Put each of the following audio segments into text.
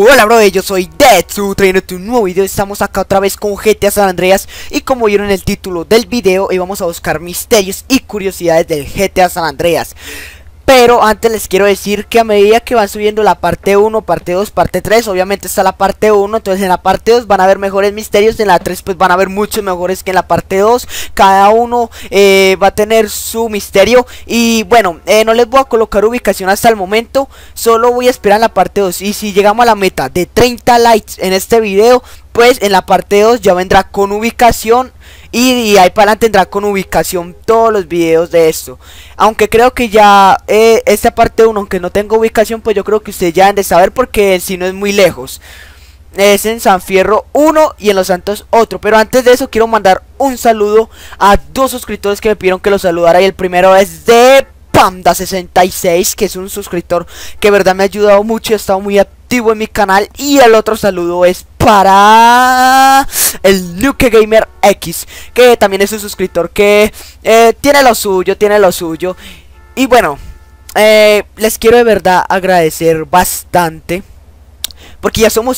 Hola bro, yo soy Detsu, trayéndote un nuevo video. Estamos acá otra vez con GTA San Andreas. Y como vieron en el título del video, hoy vamos a buscar misterios y curiosidades del GTA San Andreas. Pero antes les quiero decir que a medida que van subiendo la parte 1, parte 2, parte 3, obviamente está la parte 1, entonces en la parte 2 van a haber mejores misterios, en la 3 pues van a haber muchos mejores que en la parte 2. Cada uno va a tener su misterio. Y bueno, no les voy a colocar ubicación hasta el momento, solo voy a esperar en la parte 2. Y si llegamos a la meta de 30 likes en este video, pues en la parte 2 ya vendrá con ubicación. Y ahí para adelante tendrá con ubicación todos los videos de esto. Aunque creo que ya esta parte 1, aunque no tengo ubicación, pues yo creo que ustedes ya deben de saber, porque si no es muy lejos. Es en San Fierro 1 y en Los Santos otro. Pero antes de eso quiero mandar un saludo a dos suscriptores que me pidieron que los saludara. Y el primero es de Panda66, que es un suscriptor que de verdad me ha ayudado mucho y ha estado muy activo en mi canal. Y el otro saludo es para el Luke Gamer X, que también es un suscriptor que tiene lo suyo. Y bueno, les quiero de verdad agradecer bastante, porque ya somos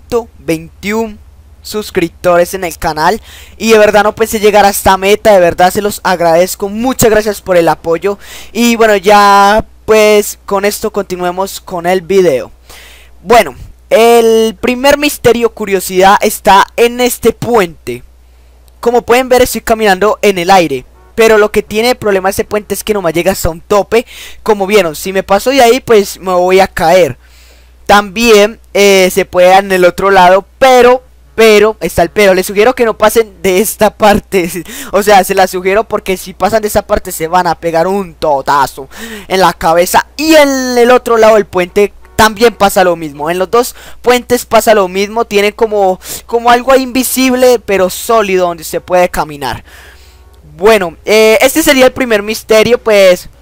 121 suscriptores en el canal. Y de verdad no pensé llegar a esta meta, de verdad se los agradezco. Muchas gracias por el apoyo. Y bueno, ya pues con esto continuemos con el video. Bueno, el primer misterio curiosidad está en este puente. Como pueden ver, estoy caminando en el aire, pero lo que tiene problema este puente es que no me llega hasta un tope. Como vieron, si me paso de ahí pues me voy a caer. También se puede en el otro lado, pero está el pero. Les sugiero que no pasen de esta parte. O sea, se la sugiero porque si pasan de esta parte se van a pegar un totazo en la cabeza. Y en el otro lado del puente también pasa lo mismo. En los dos puentes pasa lo mismo. Tiene como algo ahí invisible pero sólido donde se puede caminar. Bueno, este sería el primer misterio. Pues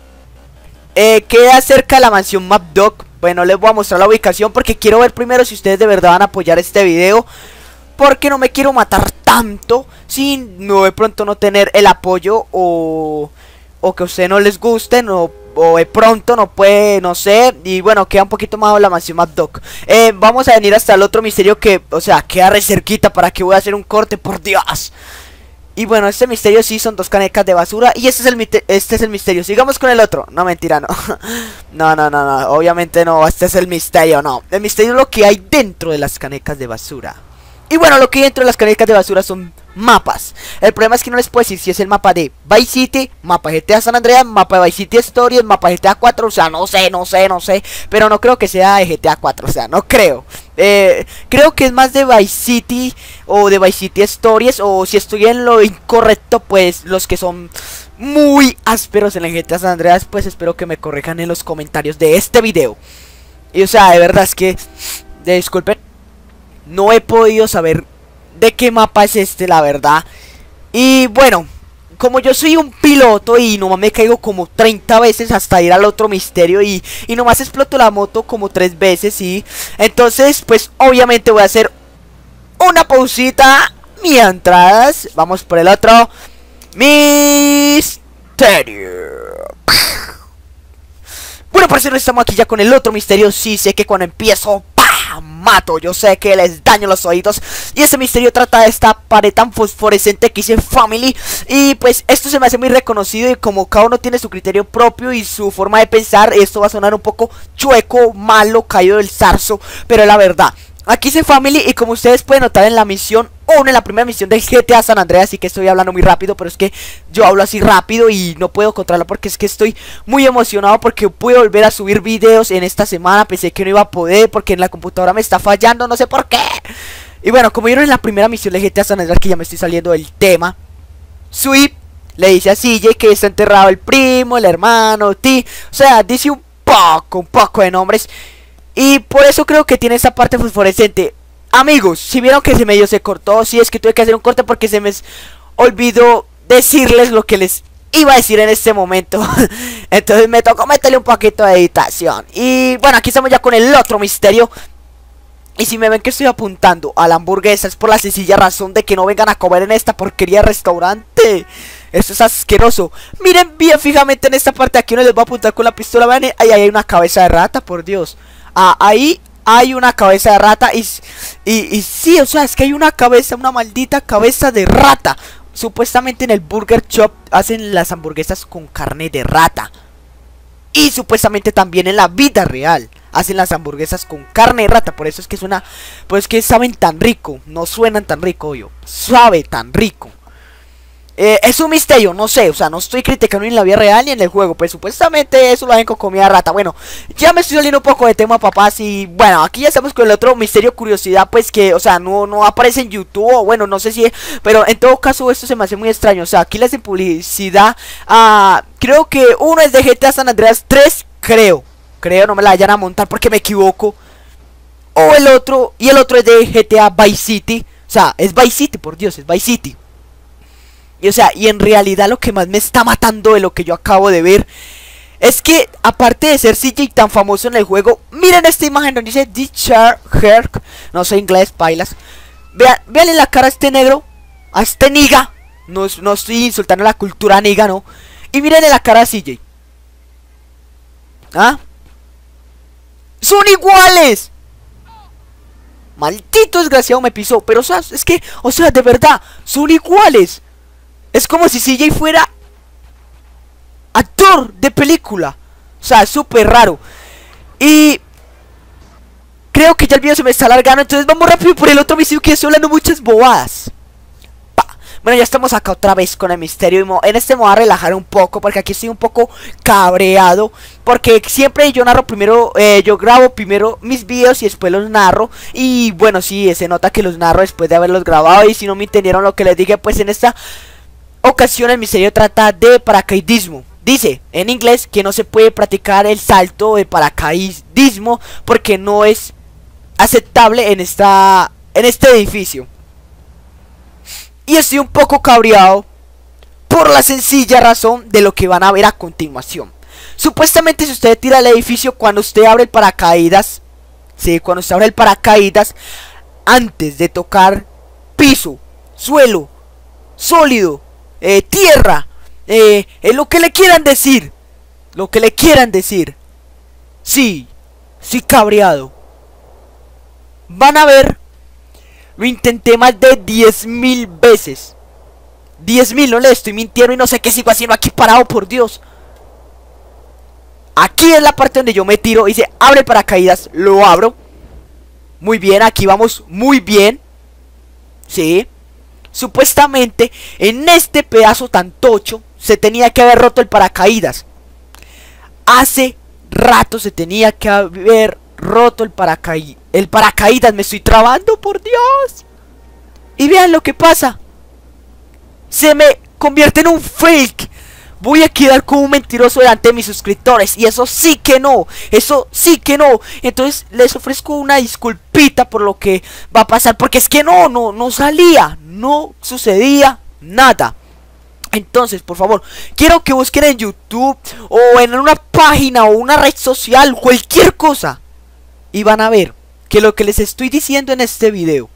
queda cerca de la mansión Mapdog. Bueno, les voy a mostrar la ubicación porque quiero ver primero si ustedes de verdad van a apoyar este video, porque no me quiero matar tanto sin de pronto no tener el apoyo, o que a ustedes no les guste, o de pronto no puede, no sé. Y bueno, queda un poquito más de la mansión Mapdog. Vamos a venir hasta el otro misterio que, o sea, queda re cerquita. ¿Para que voy a hacer un corte? Por Dios. Y bueno, este misterio sí son dos canecas de basura. Y este es el misterio. Sigamos con el otro. No, mentira, no. No, obviamente no, este es el misterio, no. El misterio es lo que hay dentro de las canecas de basura. Y bueno, lo que hay dentro de las canecas de basura son mapas. El problema es que no les puedo decir si es el mapa de Vice City, mapa GTA San Andreas, mapa de Vice City Stories, mapa GTA 4, o sea, no sé. Pero no creo que sea de GTA 4, o sea, no creo. Creo que es más de Vice City o de Vice City Stories. O si estoy en lo incorrecto, pues los que son muy ásperos en el GTA San Andreas, pues espero que me corrijan en los comentarios de este video. Y o sea, de verdad es que, disculpen, no he podido saber de qué mapa es este, la verdad. Y bueno, como yo soy un piloto y nomás me caigo como 30 veces hasta ir al otro misterio, y nomás exploto la moto como 3 veces, y entonces pues obviamente voy a hacer una pausita mientras vamos por el otro misterio. Bueno, parece que estamos aquí ya con el otro misterio. Sí, sé que cuando empiezo mato, yo sé que les daño los oídos. Y este misterio trata de esta pared tan fosforescente que dice Family. Y pues esto se me hace muy reconocido, y como cada uno tiene su criterio propio y su forma de pensar, esto va a sonar un poco chueco, malo, caído del zarzo, pero es la verdad. Aquí dice Family, y como ustedes pueden notar en la misión 1, en la primera misión del GTA San Andreas, así que estoy hablando muy rápido, pero es que yo hablo así rápido y no puedo controlarlo porque es que estoy muy emocionado porque pude volver a subir videos en esta semana. Pensé que no iba a poder porque en la computadora me está fallando, no sé por qué. Y bueno, como vieron en la primera misión de GTA San Andreas, que ya me estoy saliendo del tema, Sweep le dice a CJ que está enterrado el primo, el hermano, T, o sea, dice un poco de nombres. Y por eso creo que tiene esa parte fosforescente. Amigos, si vieron que se cortó, sí, es que tuve que hacer un corte porque se me olvidó decirles lo que les iba a decir en este momento. Entonces me tocó meterle un poquito de editación. Y bueno, aquí estamos ya con el otro misterio. Y si me ven que estoy apuntando a la hamburguesa, es por la sencilla razón de que no vengan a comer en esta porquería de restaurante. Esto es asqueroso. Miren bien fijamente en esta parte. Aquí no les voy a apuntar con la pistola. Vean, ahí hay una cabeza de rata, por Dios. Ahí hay una cabeza de rata y sí, o sea, es que hay una cabeza, una maldita cabeza de rata. Supuestamente en el Burger Shop hacen las hamburguesas con carne de rata. Y supuestamente también en la vida real hacen las hamburguesas con carne de rata. Por eso es que suena, pues que saben tan rico. No suenan tan rico, yo. Sabe tan rico. Es un misterio, no sé, o sea, no estoy criticando ni en la vida real ni en el juego, pues supuestamente eso lo hacen con comida de rata. Bueno, ya me estoy saliendo un poco de tema, papás, y bueno, aquí ya estamos con el otro misterio, curiosidad, pues que, o sea, no aparece en YouTube, o bueno, no sé si, pero en todo caso esto se me hace muy extraño, o sea, aquí le hacen publicidad a, creo que uno es de GTA San Andreas 3, creo, no me la vayan a montar porque me equivoco, o el otro, y el otro es de GTA Vice City, o sea, es Vice City, por Dios, es Vice City. Y o sea, y en realidad lo que más me está matando de lo que yo acabo de ver es que, aparte de ser CJ tan famoso en el juego, miren esta imagen donde dice Dichar Herc, no sé inglés, pailas. Vean la cara a este negro, a este niga. No estoy insultando la cultura niga, no. Y miren la cara a CJ. ¿Ah? ¡Son iguales! Maldito desgraciado me pisó. Pero o sea, es que, o sea, de verdad, son iguales. Es como si CJ fuera actor de película. O sea, es súper raro. Y creo que ya el video se me está alargando. Entonces vamos rápido por el otro misterio, que estoy hablando muchas bobadas. Bueno, ya estamos acá otra vez con el misterio. En este me voy a relajar un poco, porque aquí estoy un poco cabreado. Porque siempre yo narro primero, yo grabo primero mis videos y después los narro. Y bueno, sí, se nota que los narro después de haberlos grabado. Y si no me entendieron lo que les dije, pues en esta ocasión el misterio trata de paracaidismo. Dice en inglés que no se puede practicar el salto de paracaidismo porque no es aceptable en este edificio. Y estoy un poco cabreado por la sencilla razón de lo que van a ver a continuación. Supuestamente si usted tira el edificio, cuando usted abre el paracaídas, sí, cuando usted abre el paracaídas, antes de tocar piso, suelo, sólido, tierra, lo que le quieran decir, sí, cabreado. Van a ver, lo intenté más de 10.000 veces. 10.000, no le estoy mintiendo y no sé qué sigo haciendo aquí parado, por Dios. Aquí es la parte donde yo me tiro, dice abre paracaídas, lo abro. Muy bien, aquí vamos muy bien. Sí. Supuestamente en este pedazo tan tocho se tenía que haber roto el paracaídas. Hace rato se tenía que haber roto el paracaídas. Me estoy trabando, por Dios. Y vean lo que pasa. Se me convierte en un fake. Voy a quedar como un mentiroso delante de mis suscriptores. Y eso sí que no. Entonces les ofrezco una disculpita por lo que va a pasar. Porque es que no salía. No sucedía nada. Entonces, por favor, quiero que busquen en YouTube o en una página o una red social, cualquier cosa, y van a ver que lo que les estoy diciendo en este video,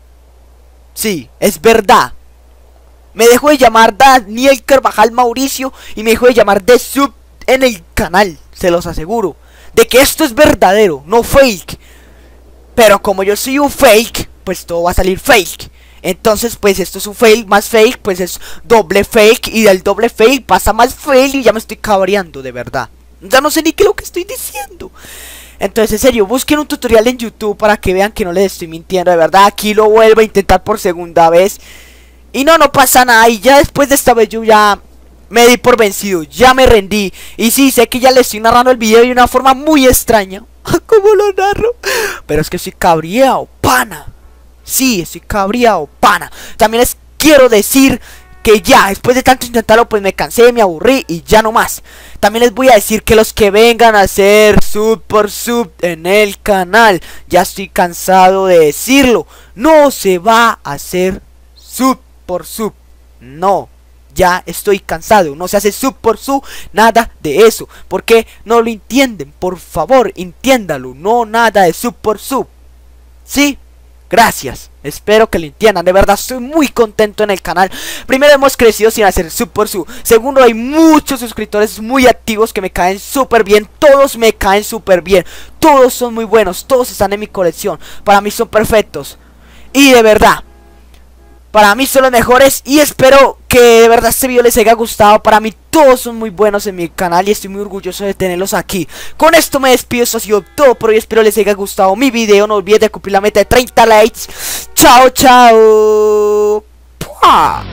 sí, es verdad. Me dejo de llamar Daniel Carvajal Mauricio y me dejo de llamar de sub en el canal. Se los aseguro de que esto es verdadero, no fake. Pero como yo soy un fake, pues todo va a salir fake. Entonces pues esto es un fake, más fake, pues es doble fake. Y del doble fake pasa más fake y ya me estoy cabreando, de verdad. Ya no sé ni qué es lo que estoy diciendo. Entonces, en serio, busquen un tutorial en YouTube para que vean que no les estoy mintiendo, de verdad. Aquí lo vuelvo a intentar por segunda vez y no pasa nada. Y ya después de esta vez yo ya me di por vencido, ya me rendí. Y sí, sé que ya les estoy narrando el video de una forma muy extraña. ¿Cómo lo narro? Pero es que estoy cabreado, pana. Sí, estoy cabreado, pana. También les quiero decir que ya, después de tanto intentarlo, pues me cansé, me aburrí y ya no más. También les voy a decir que los que vengan a hacer sub por sub en el canal, ya estoy cansado de decirlo, no se va a hacer sub por sub. No, ya estoy cansado, no se hace sub por sub, nada de eso. ¿Por qué no lo entienden? Por favor, entiéndalo, no nada de sub por sub. ¿Sí? Gracias, espero que lo entiendan. De verdad estoy muy contento en el canal. Primero, hemos crecido sin hacer sub por sub. Segundo, hay muchos suscriptores muy activos que me caen súper bien. Todos me caen súper bien. Todos son muy buenos, todos están en mi colección. Para mí son perfectos. Y de verdad, para mí son los mejores y espero que de verdad este video les haya gustado. Para mí todos son muy buenos en mi canal y estoy muy orgulloso de tenerlos aquí. Con esto me despido, esto ha sido todo por hoy. Espero les haya gustado mi video. No olviden de cumplir la meta de 30 likes. Chao, chao. ¡Pua!